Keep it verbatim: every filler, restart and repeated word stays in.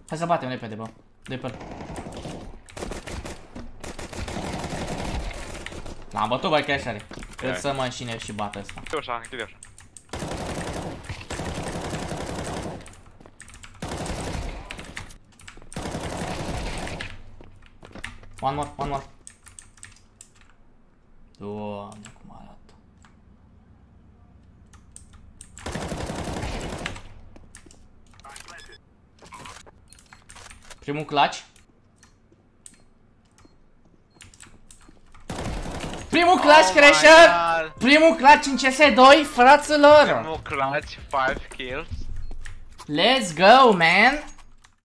Hai să batem repede, bă. Doi pe. L-am bătut, băi, chiar așa are. Cât să mă înșine și bată ăsta. Închide așa, închide așa. One more, one more. Doamne, cum arată. Primul clutch. Primul clutch, oh Crasher! Primul clutch în C S doi, fraților! Primul clutch, five kills. Let's go, man!